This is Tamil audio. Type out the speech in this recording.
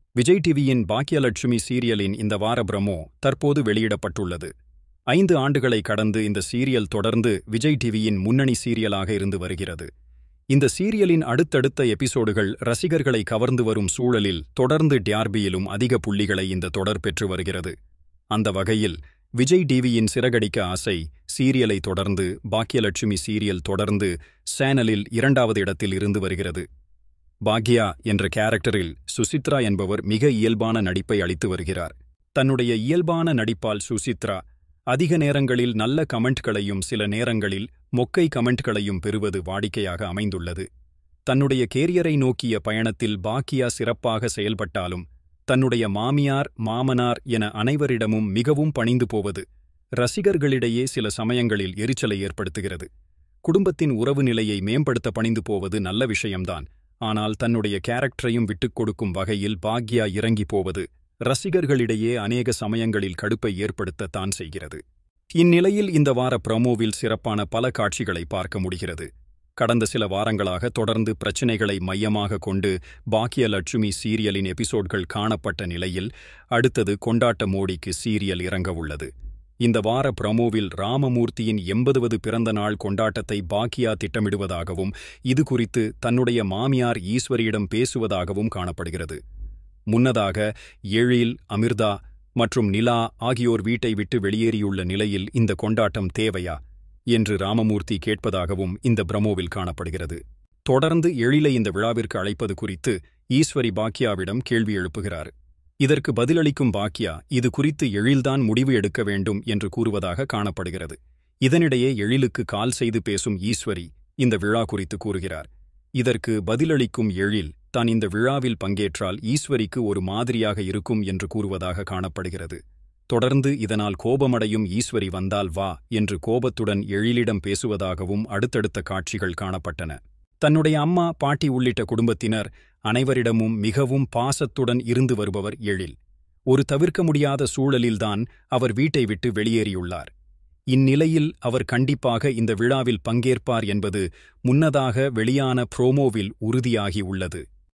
விஜய் டிவியின் பாக்கியலட்சுமி சீரியலின் இந்த வார பிரமோ தற்போது வெளியிடப்பட்டுள்ளது. 5 ஆண்டுகளை கடந்து இந்த சீரியல் தொடர்ந்து விஜய் டிவியின் முன்னணி சீரியலாக இருந்து வருகிறது. இந்த சீரியலின் அடுத்தடுத்த எபிசோடுகள் ரசிகர்களை கவர்ந்து வரும் சூழலில் தொடர்ந்து டிஆர்பியிலும் அதிக புள்ளிகளை இந்த தொடர் பெற்று வருகிறது. அந்த வகையில் விஜய் டிவியின் சிறகடிக்க ஆசை சீரியலை தொடர்ந்து பாக்கியலட்சுமி சீரியல் தொடர்ந்து சேனலில் 2வது இடத்தில் இருந்து வருகிறது. பாக்யா என்ற கேரக்டரில் சுசித்ரா என்பவர் மிக இயல்பான நடிப்பை அளித்து வருகிறார். தன்னுடைய இயல்பான நடிப்பால் சுசித்ரா அதிக நேரங்களில் நல்ல கமெண்ட்களையும் சில நேரங்களில் மொக்கை கமெண்ட்களையும் பெறுவது வாடிக்கையாக அமைந்துள்ளது. தன்னுடைய கேரியரை நோக்கிய பயணத்தில் பாக்யா சிறப்பாக செயல்பட்டாலும் தன்னுடைய மாமியார் மாமனார் என அனைவரிடமும் மிகவும் பணிந்து போவது ரசிகர்களிடையே சில சமயங்களில் எரிச்சலை ஏற்படுத்துகிறது. குடும்பத்தின் உறவு நிலையை மேம்படுத்த பணிந்து போவது நல்ல விஷயம்தான். ஆனால் தன்னுடைய கேரக்டரையும் விட்டுக் கொடுக்கும் வகையில் பாக்யா இறங்கி போவது ரசிகர்களிடையே அநேக சமயங்களில் கடுப்பை ஏற்படுத்தத்தான் செய்கிறது. இந்நிலையில் இந்த வார ப்ரோமோவில் சிறப்பான பல காட்சிகளை பார்க்க முடிகிறது. கடந்த சில வாரங்களாக தொடர்ந்து பிரச்சினைகளை மையமாக கொண்டு பாக்கியலட்சுமி சீரியலின் எபிசோட்கள் காணப்பட்ட நிலையில் அடுத்தது கொண்டாட்ட மோடிக்கு சீரியல் இறங்க உள்ளது. இந்த வார ப்ரோமோவில் ராமமூர்த்தியின் 80வது பிறந்த நாள் கொண்டாட்டத்தை பாக்யா திட்டமிடுவதாகவும் இது குறித்து தன்னுடைய மாமியார் ஈஸ்வரியிடம் பேசுவதாகவும் காணப்படுகிறது. முன்னதாக எழில், அமிர்தா மற்றும் நிலா ஆகியோர் வீட்டை விட்டு வெளியேறியுள்ள நிலையில் இந்த கொண்டாட்டம் தேவையா என்று ராமமூர்த்தி கேட்பதாகவும் இந்த ப்ரோமோவில் காணப்படுகிறது. தொடர்ந்து எழிலை இந்த விழாவிற்கு அழைப்பது குறித்து ஈஸ்வரி பாக்யாவிடம் கேள்வி எழுப்புகிறார். இதற்கு பதிலளிக்கும் பாக்யா இது குறித்து எழில்தான் முடிவு எடுக்க வேண்டும் என்று கூறுவதாக காணப்படுகிறது. இதனிடையே எழிலுக்கு கால் செய்து பேசும் ஈஸ்வரி இந்த விழா குறித்து கூறுகிறார். இதற்கு பதிலளிக்கும் எழில் தான் இந்த விழாவில் பங்கேற்றால் ஈஸ்வரிக்கு ஒரு மாதிரியாக இருக்கும் என்று கூறுவதாக காணப்படுகிறது. தொடர்ந்து இதனால் கோபமடையும் ஈஸ்வரி வந்தால் வா என்று கோபத்துடன் எழிலிடம் பேசுவதாகவும் அடுத்தடுத்த காட்சிகள் காணப்பட்டன. தன்னுடைய அம்மா, பாட்டி உள்ளிட்ட குடும்பத்தினர் அனைவரிடமும் மிகவும் பாசத்துடன் இருந்து வருபவர் எழில். ஒரு தவிர்க்க முடியாத சூழலில்தான் அவர் வீட்டை விட்டு வெளியேறியுள்ளார். இந்நிலையில் அவர் கண்டிப்பாக இந்த விழாவில் பங்கேற்பார் என்பது முன்னதாக வெளியான ப்ரோமோவில் உறுதியாகி உள்ளது.